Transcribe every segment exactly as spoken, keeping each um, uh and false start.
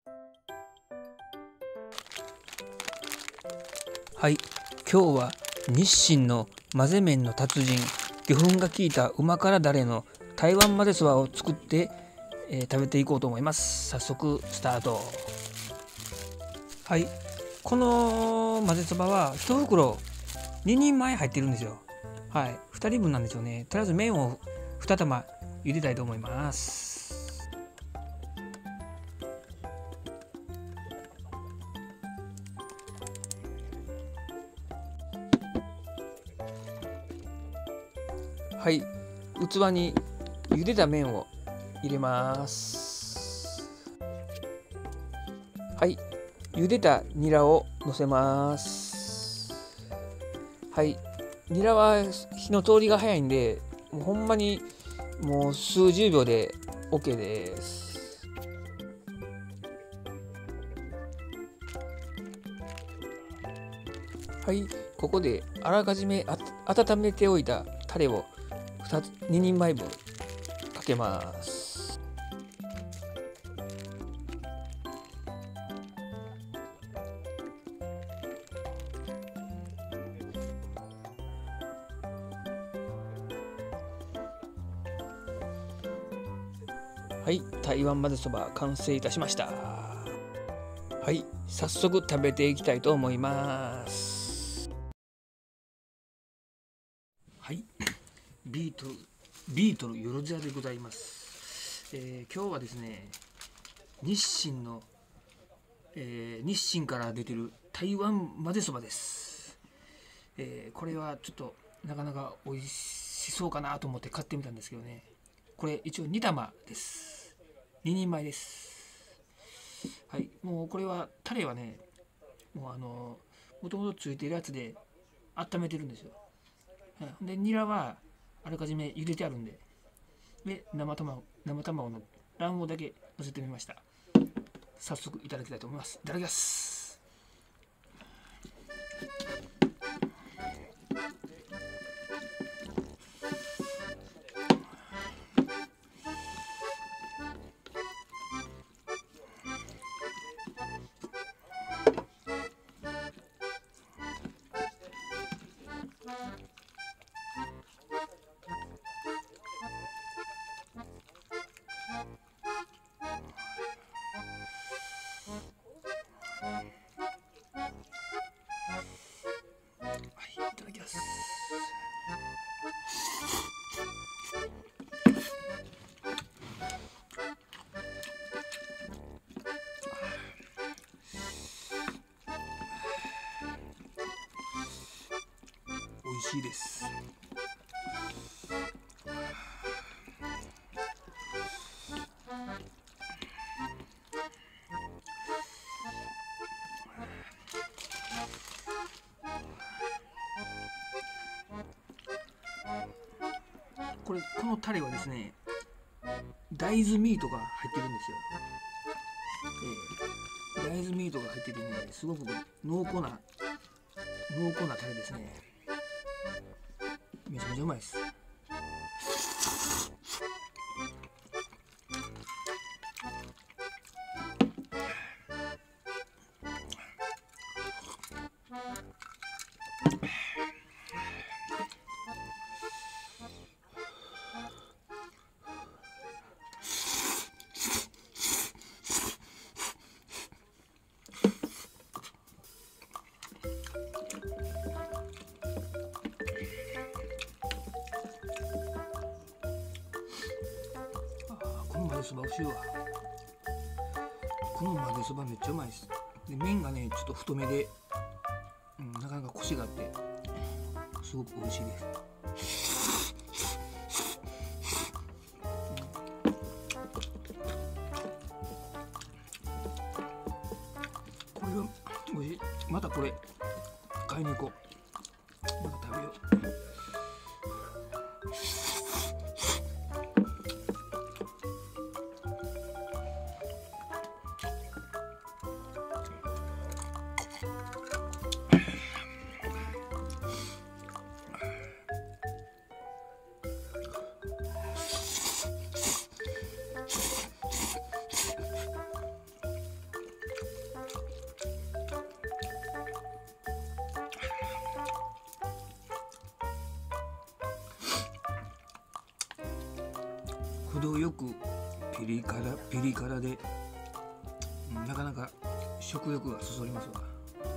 はい、今日は日清の混ぜ麺の達人、魚粉が効いた旨辛だれの台湾混ぜそばを作って、えー、食べていこうと思います。早速スタート。はい、この混ぜそばは一袋ににんまえ入ってるんですよ。はい、ふたりぶんなんでしょうね。とりあえず麺をに玉茹でたいと思います。はい、器に茹でた麺を入れます。はい、茹でたニラをのせます。はい、ニラは火の通りが早いんで、もうほんまにもう数十秒で OK です。はい、ここであらかじめあ温めておいたタレをににんまえぶんかけます。はい、台湾混ぜそば完成いたしました。はい、早速食べていきたいと思います。はい、ビートルビートルよろずやでございます。えー、今日はですね、日清の、えー、日清から出てる台湾混ぜそばです。えー、これはちょっとなかなか美味しそうかなと思って買ってみたんですけどね、これ一応に玉です。ににんまえです。はい、もうこれはタレはね、もうあのもともとついてるやつで温めてるんですよ。でニラはあらかじめ茹でてあるんで、で生卵生卵の卵黄だけ乗せてみました。早速いただきたいと思います。いただきます。美味しいです。これこのタレはですね、大豆ミートが入ってるんですよ。えー、大豆ミートが入っててね、すごく濃厚な濃厚なタレですね。めちゃめちゃうまいです。この混ぜそば美味しいわ。この混ぜそばめっちゃうまいです。で麺がねちょっと太めで、うん、なかなかコシがあってすごく美味しいです。これは美味しい。またこれ買いに行こう。また食べよう。 程よくピリ辛ピリ辛で、なかなか食欲がそそりますわ。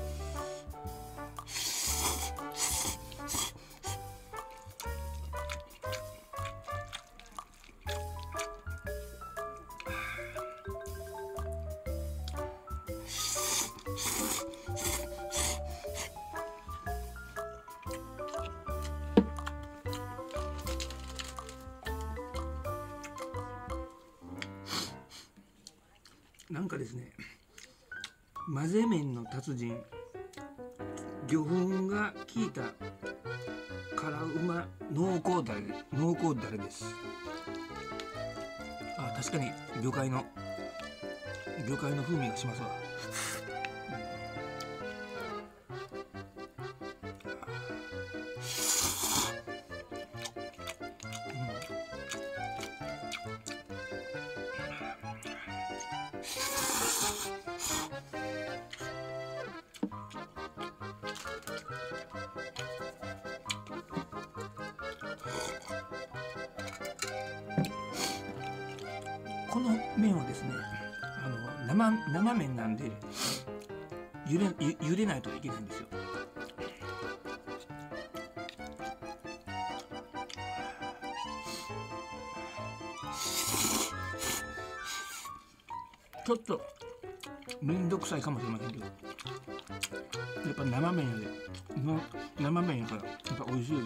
なんかですね、混ぜ麺の達人、魚粉が効いた辛うま濃厚だれ濃厚だれです。あ、確かに魚介の魚介の風味がしますわ。この麺はですね、あの 生, 生麺なんでゆでゆ茹でないといけないんですよ。ちょっとめんどくさいかもしれませんけど、やっぱ生麺での生麺やからやっぱ美味しいですよ。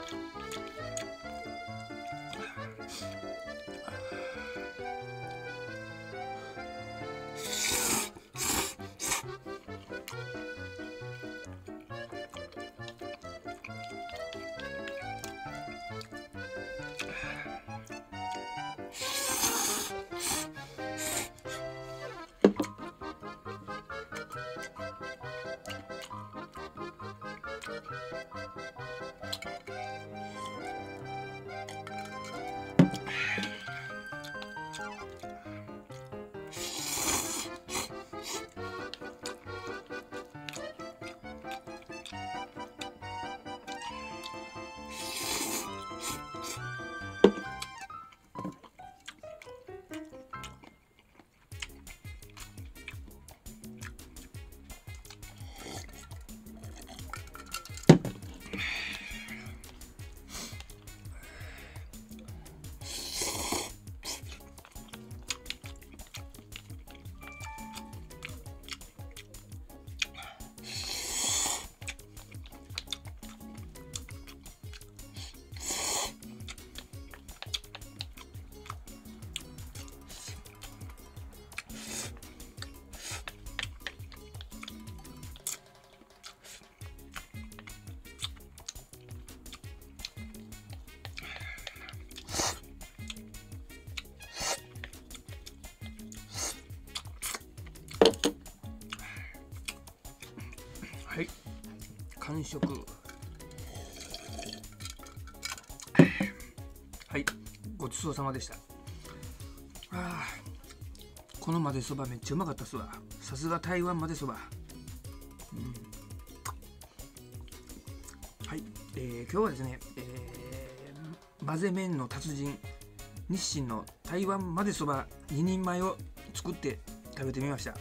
はい、完食。はい、ごちそうさまでした。あー、この混ぜそばめっちゃうまかったっすわ。さすが台湾混ぜそば。うん、はい、えー、今日はですね、えー、混ぜ麺の達人日清の台湾混ぜそばににんまえを作って食べてみました。はい、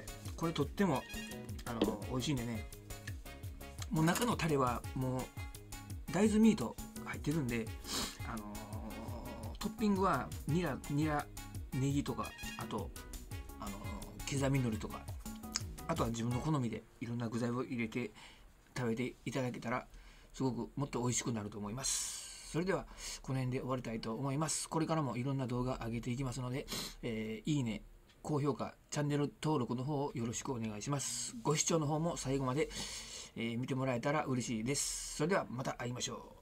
これとってもあの美味しいんでね、もう中のタレはもう大豆ミート入ってるんで、あのー、トッピングはニラ、ニラ、ネギとか、あと、あのー、刻み海苔とか、あとは自分の好みでいろんな具材を入れて食べていただけたらすごくもっと美味しくなると思います。それではこの辺で終わりたいと思います。これからもいろんな動画上げていきますので、えー、いいね、高評価、チャンネル登録の方をよろしくお願いします。ご視聴の方も最後まで、えー、見てもらえたら嬉しいです。それではまた会いましょう。